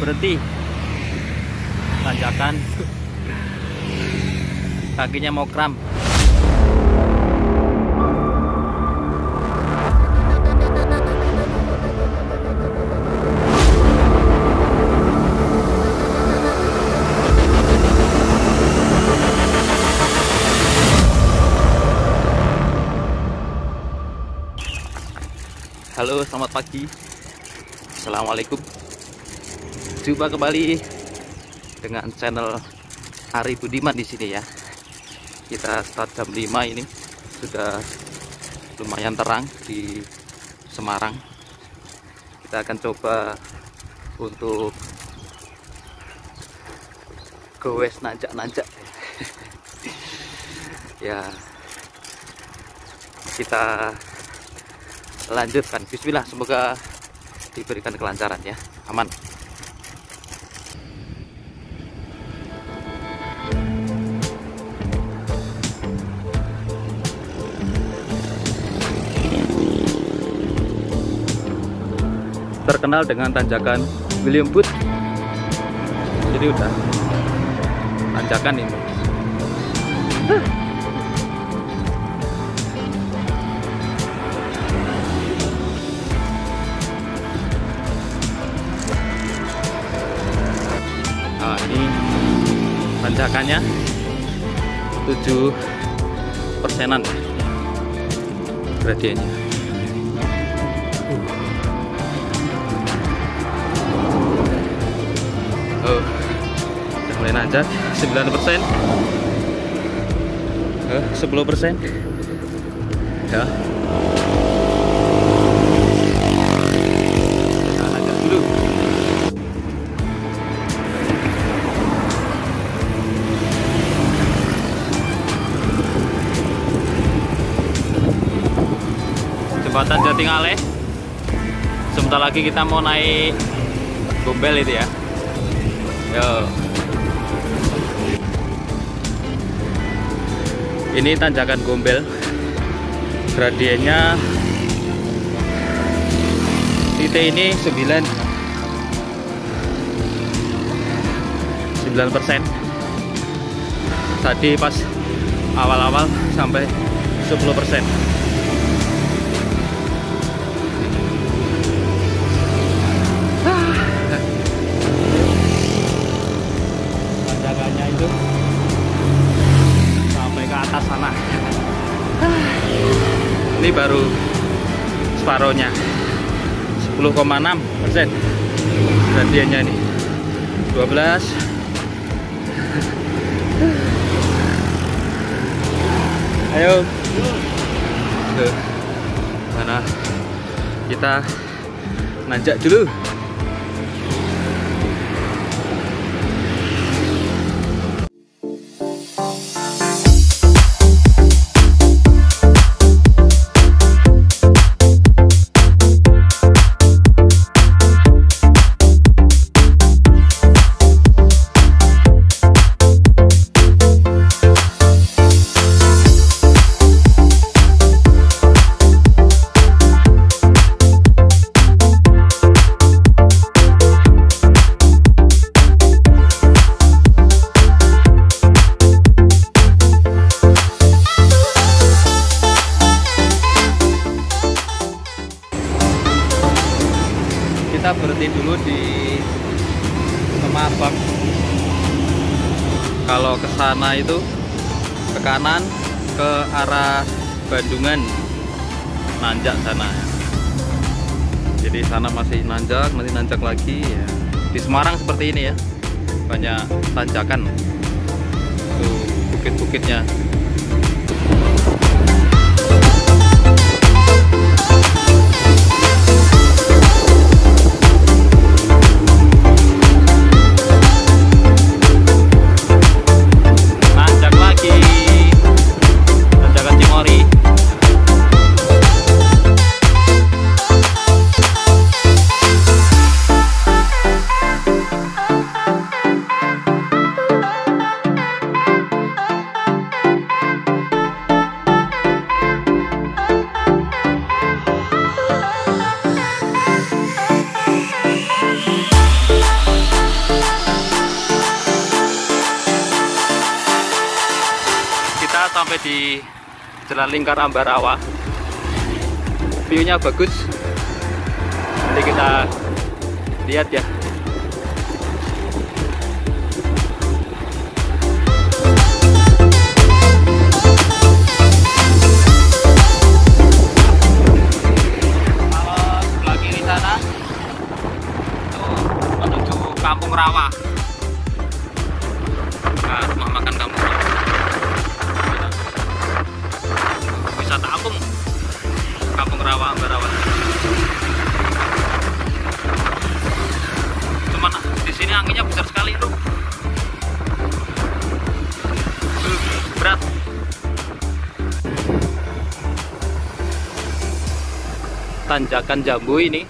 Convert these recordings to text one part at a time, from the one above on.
berhenti. Tanjakan, kakinya mau kram. Halo, selamat pagi. Assalamualaikum. Jumpa kembali dengan channel Ari Budiman di sini ya. Kita start jam 5 ini. Sudah lumayan terang di Semarang. Kita akan coba untuk goes nanjak-nanjak. Ya. Kita lanjutkan. Bismillah, semoga diberikan kelancaran ya, aman. Terkenal dengan tanjakan William Booth, jadi udah tanjakan ini. Nah, ini tanjakannya 7%-an gradiennya. Oh, udah mulai nanjak. 9%, 10% ya. Kita nanjak dulu. Jembatan Jatingaleh. Sebentar lagi kita mau naik Gombel itu ya. Yo. Ini tanjakan Gombel. Gradiennya titik ini 9%. Tadi pas awal-awal sampai 10%. Itu sampai ke atas sana. Ini baru separohnya, 10,6% gradiennya ini. 12. Ayo. Tuh. Mana kita nanjak dulu. Kita berhenti dulu di Semarang. Kalau ke sana itu ke kanan ke arah Bandungan, nanjak sana. Jadi sana masih nanjak, nanti nanjak lagi ya. Di Semarang seperti ini ya, banyak tanjakan. Tuh bukit-bukitnya. sampai di Jalan Lingkar Ambarawa. View-nya bagus. Nanti kita lihat ya. Kalau sebelah kiri sana itu menuju Kampung Rawa. Nah, rumah makan Kampung Rawa. Wisata apung Kampung Rawa Ambarawa. Cuman di sini anginnya besar sekali tuh. Berat. Tanjakan Jambu ini.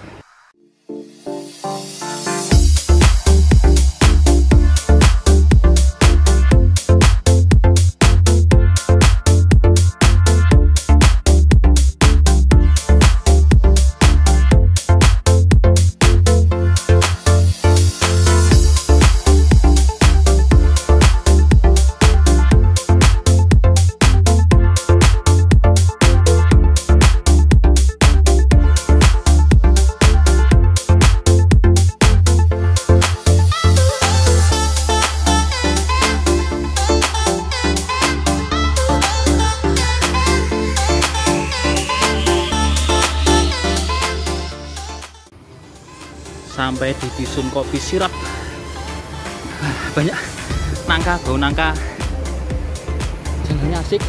Sampai di Dusun Kopi Sirap. Banyak nangka, bau nangka. Jalannya asik.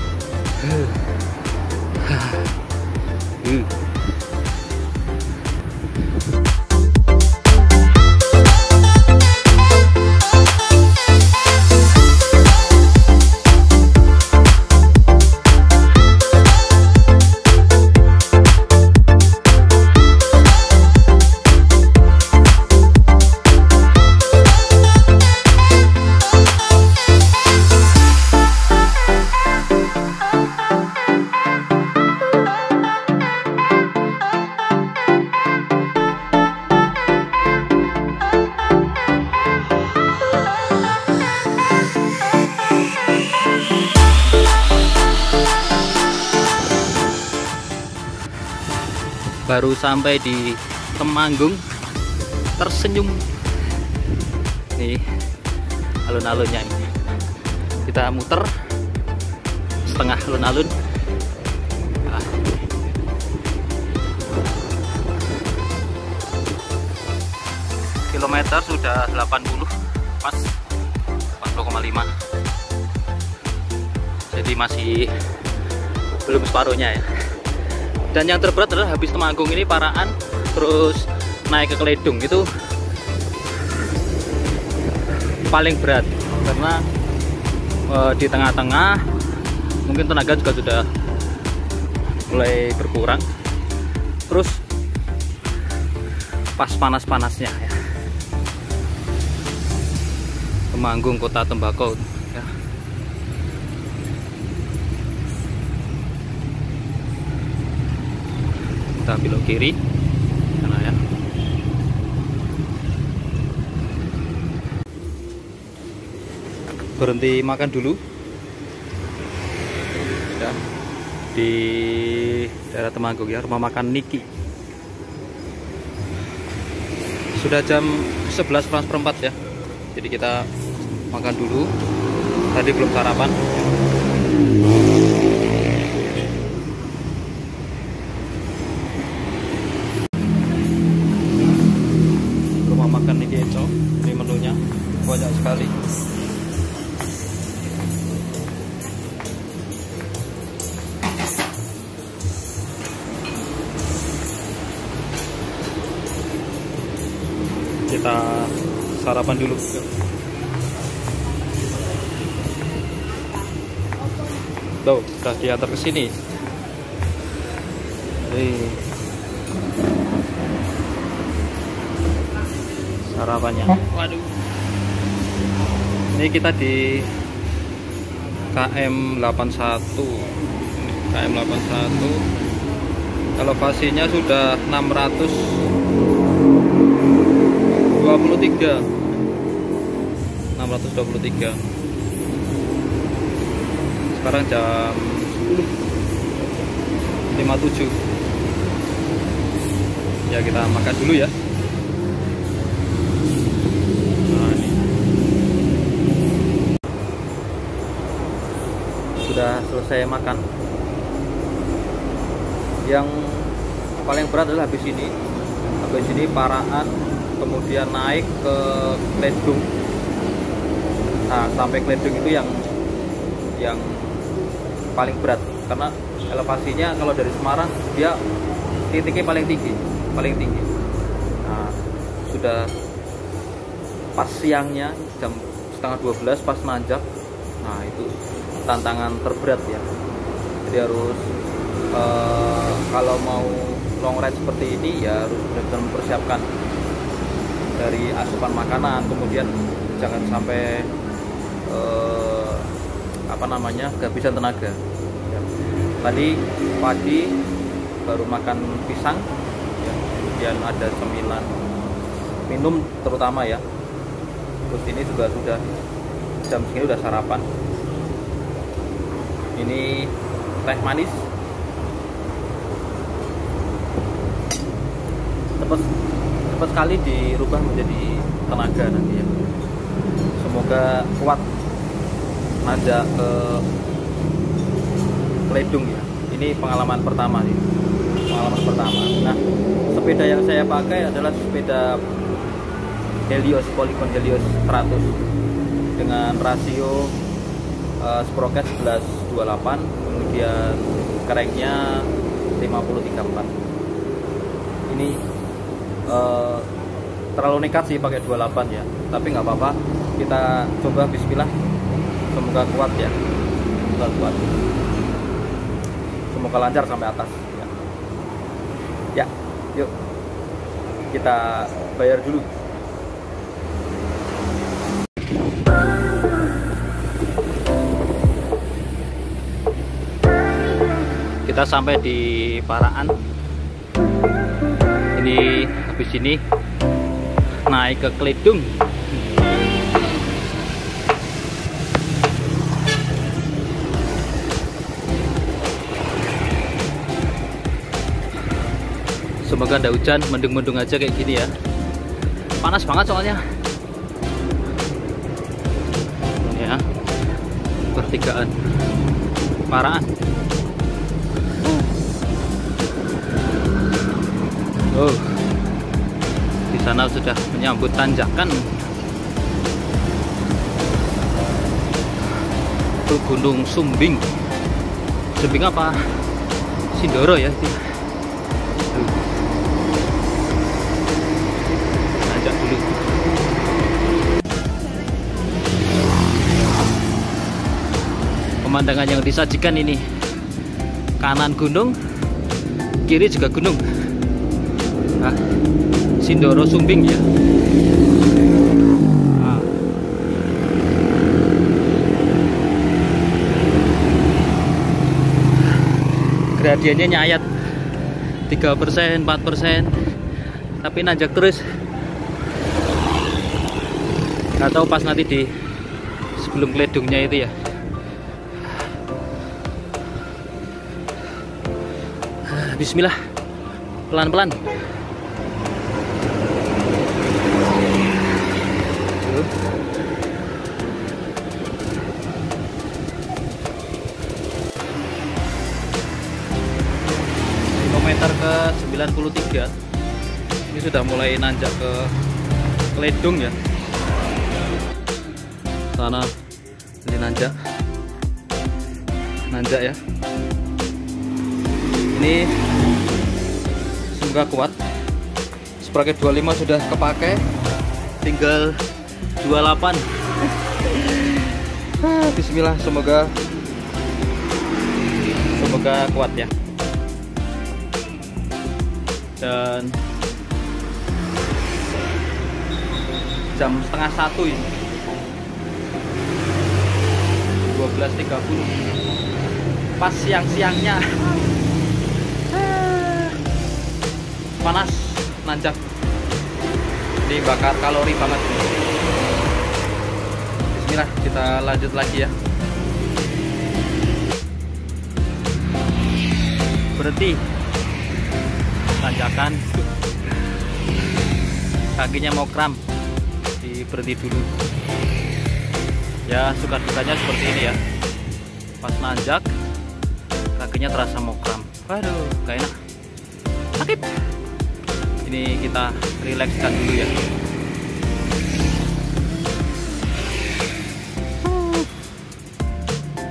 Baru sampai di Temanggung, tersenyum. Nih alun-alunnya ini. Kita muter setengah alun-alun. Nah. Kilometer sudah 80 pas 40,5. Jadi masih belum separuhnya ya. Dan yang terberat adalah habis Temanggung ini Paraan, terus naik ke Kledung itu paling berat karena di tengah-tengah mungkin tenaga juga sudah mulai berkurang. Terus pas panas-panasnya ya. Temanggung kota tembakau ya. Kita belok kiri sana ya. Berhenti makan dulu ya, di daerah Temanggung ya, rumah makan Niki. Sudah jam 11:04 ya, jadi kita makan dulu. Tadi belum sarapan. Makan Niki Eco, ini menunya banyak sekali. Kita sarapan dulu. Tuh, udah diantar ke sini. Sarapannya. Waduh. Ini kita di KM 81. KM 81. Elevasinya sudah 623. Sekarang jam 10.57. Ya kita makan dulu ya. Nah, ini sudah selesai makan. Yang paling berat adalah habis ini Paraan, kemudian naik ke Kledung. Nah, sampai Kledung itu yang paling berat, karena elevasinya kalau dari Semarang dia titiknya paling tinggi. Nah, sudah pas siangnya jam setengah 12 pas nanjak. Nah, itu tantangan terberat ya. Jadi harus kalau mau long ride seperti ini ya harus benar-benar mempersiapkan dari asupan makanan, kemudian jangan sampai kehabisan tenaga ya. Tadi pagi baru makan pisang ya, kemudian ada cemilan minum terutama ya. Terus ini juga sudah jam segini udah sarapan. Ini teh manis, cepat sekali dirubah menjadi tenaga nanti ya. Semoga kuat nanjak ke Kledung ya. Ini pengalaman pertama nih. Nah, sepeda yang saya pakai adalah sepeda Helios, Polygon Helios 100 dengan rasio sprocket 11/28, kemudian kereknya 50/34. Ini terlalu nekat sih pakai 28 ya, tapi nggak apa-apa, kita coba bismillah, semoga kuat ya, semoga lancar sampai atas ya. Yuk kita bayar dulu. Kita sampai di Paraan. Ini habis ini naik ke Kledung. Semoga ada hujan, mendung-mendung aja kayak gini ya. Panas banget soalnya. Ini ya, pertigaan Paraan. Oh, di sana sudah menyambut tanjakan. Itu Gunung Sumbing. Sumbing apa? Sindoro ya itu. Nanjak dulu. Pemandangan yang disajikan ini, kanan gunung, kiri juga gunung. Nah, Sindoro Sumbing ya. Nah. Gradiennya nyayat 3%, 4%, tapi nanjak terus. Nggak tahu pas nanti di sebelum Kledungnya itu ya. Bismillah, pelan-pelan. Kilometer ke 93. Ini sudah mulai nanjak ke Kledung ya. Sana ini nanjak ya. Ini semoga kuat. Sprocket 25 sudah kepake, tinggal 28. Bismillah, semoga kuat ya. Dan jam setengah 1 ini, 12.30, pas siang-siangnya. Panas, nanjak, ini bakar kalori banget. Bismillah, kita lanjut lagi ya. berhenti tanjakan, kakinya mau kram, berhenti dulu ya. Suka dukanya seperti ini ya, pas nanjak kakinya terasa mau kram, waduh gak enak, sakit. Ini kita rilekskan dulu ya.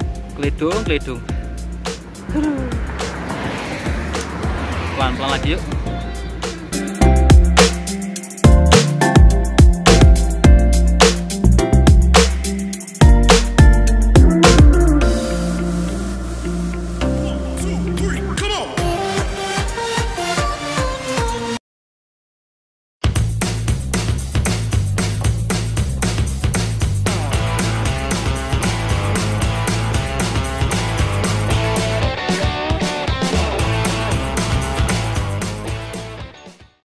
Keledung, pelan-pelan lagi yuk.